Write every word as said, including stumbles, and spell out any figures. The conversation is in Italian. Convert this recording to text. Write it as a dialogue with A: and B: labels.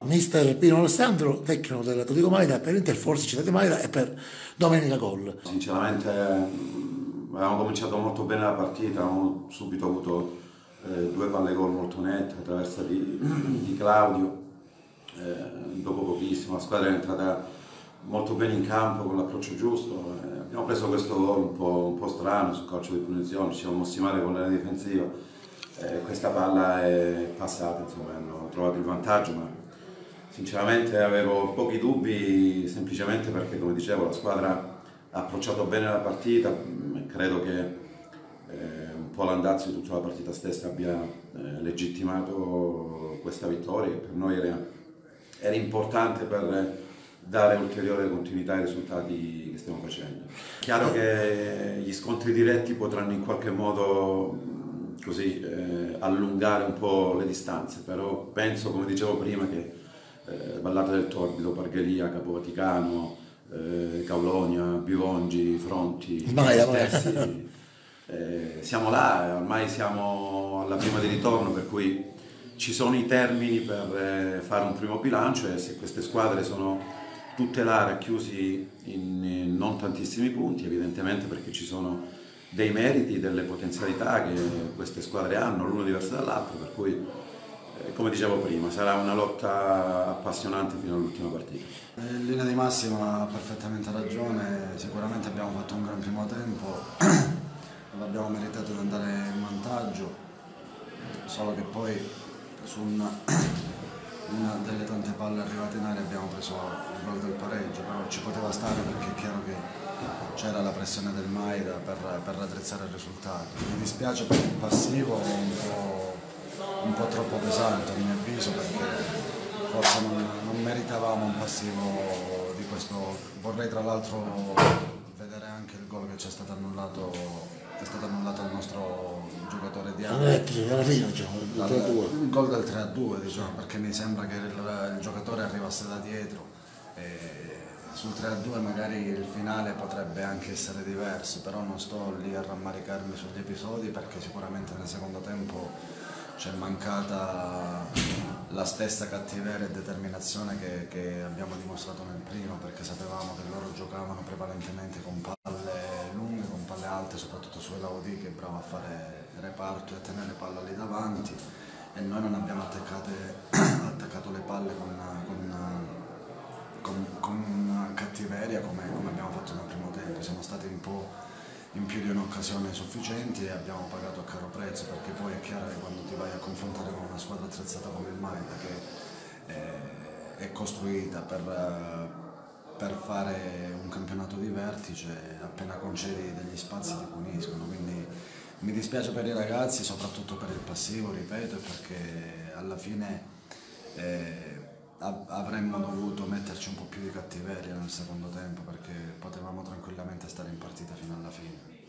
A: mister Pino Alessandro, tecnico dell'Atletico Maida per Interforze Città di Maida e per Domenica Gol.
B: Sinceramente avevamo cominciato molto bene la partita, avevamo subito avuto eh, due palle gol molto nette, la traversa di, di Claudio, eh, dopo pochissimo la squadra è entrata molto bene in campo con l'approccio giusto, eh, abbiamo preso questo gol un po', un po' strano sul calcio di punizione, ci siamo mossi male con l'area difensiva, eh, questa palla è passata, insomma hanno trovato il vantaggio, ma sinceramente avevo pochi dubbi semplicemente perché, come dicevo, la squadra ha approcciato bene la partita, credo che eh, un po' l'andazzo di tutta la partita stessa abbia eh, legittimato questa vittoria che per noi era, era importante per dare ulteriore continuità ai risultati che stiamo facendo. Chiaro che gli scontri diretti potranno in qualche modo così eh, allungare un po' le distanze, però penso, come dicevo prima, che eh, Vallata del Torbido, Parghelia, Capo Vaticano, eh, Caulonia, Bivongi, Fronti,
A: Maida,
B: stessi, eh, siamo là, ormai siamo alla prima di ritorno, per cui ci sono i termini per eh, fare un primo bilancio e se queste squadre sono tutte là racchiusi in, in non tantissimi punti, evidentemente perché ci sono dei meriti, delle potenzialità che queste squadre hanno, l'una diversa dall'altra, per cui eh, come dicevo prima sarà una lotta appassionante fino all'ultima partita.
C: In linea di massima ha perfettamente ragione, sicuramente abbiamo fatto un gran primo tempo, non abbiamo meritato di andare in vantaggio, solo che poi su una, una delle tante palle arrivate in aria abbiamo preso il gol del pareggio, però ci poteva stare perché è chiaro che c'era la pressione del Maida per, per raddrizzare il risultato. Mi dispiace per il passivo, un po', un po' troppo pesante a mio avviso, perché forse non, non meritavamo un passivo di questo. Vorrei tra l'altro vedere anche il gol che ci è stato annullato, è stato annullato al nostro giocatore di
A: alla fine
C: il gol del tre a due, diciamo, perché mi sembra che il, il giocatore arrivasse da dietro. E sul tre a due magari il finale potrebbe anche essere diverso, però non sto lì a rammaricarmi sugli episodi perché sicuramente nel secondo tempo c'è mancata la stessa cattiveria e determinazione che, che abbiamo dimostrato nel primo, perché sapevamo che loro giocavano prevalentemente con palle lunghe, con palle alte, soprattutto su Elaudi che è bravo a fare reparto e a tenere palla lì davanti, e noi non abbiamo attaccato le palle con, con Con, con cattiveria come, come abbiamo fatto nel primo tempo. Siamo stati un po' in più di un'occasione sufficienti e abbiamo pagato a caro prezzo, perché poi è chiaro che quando ti vai a confrontare con una squadra attrezzata come il Maida, che è, è costruita per, per fare un campionato di vertice, appena concedi degli spazi ti puniscono, quindi mi dispiace per i ragazzi, soprattutto per il passivo, ripeto, perché alla fine eh, avremmo dovuto metterci un po' più di cattiveria nel secondo tempo, perché potevamo tranquillamente stare in partita fino alla fine.